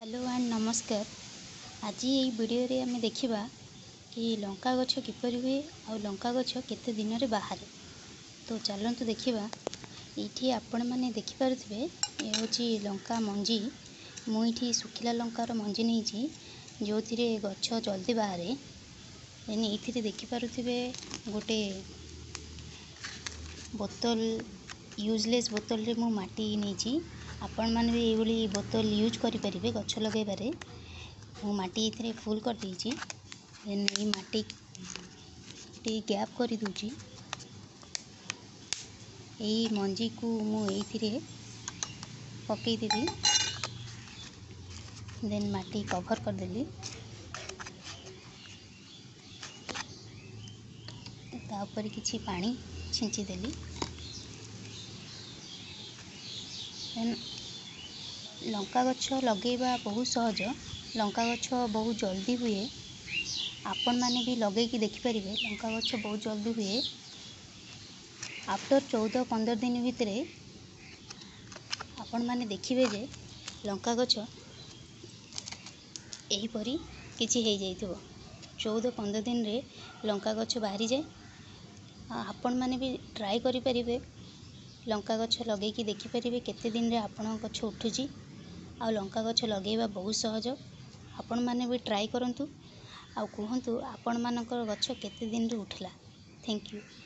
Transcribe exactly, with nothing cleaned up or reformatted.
Hello and नमस्कार। आज ये वीडियो रे आमे देखिबा कि लंका गछ किपरि हुए आ लंका गछ केते दिन रे बाहरे। तो चलंतु देखिबा। एठी आपण माने देखि पारुथिबे ए होची लंका मंजी। मु एठी सुखिला लंकार मंजी नेइची जोथिरे गछ जल्दी बाहरे। एने एथिरे देखि पारुथिबे गोटे बोतल यूजलेस बोतल रे मु माटी नेइची। आपण माने भी एभली बोतल यूज करि परिबे गछ लगे बारे। मु माटी इथरे फुल कर देइची। देन ई माटी टी गैप करि दूची। एई मंजी को मु एथिरे पकई देबी। देन माटी कवर कर देली। ता ऊपर किछि पानी छिंची देली। देन लंका गछ लगेबा बहुत सहज। लंका गछ बहुत जल्दी हुए। आपण माने भी लगे कि देखि परिबे लंका गछ बहुत जल्दी हुए। आफ्टर चौदह पंद्रह दिन भितरे आपण माने देखिबे जे लंका गछ एही परी किछि हे जाइथिबो। चौदह पंद्रह दिन रे लंका गछ बाहरी जाए। आपण माने भी ट्राई करि परिबे। लंका गछ लगे कि देखि परिबे केते दिन रे आपण गछ उठुची। आ लंका गछ लगेबा बहुत सहज। आपण माने भी ट्राई करंतु आ कुहंतु आपण मानकर गछ केते दिन रे उठला। Thank you.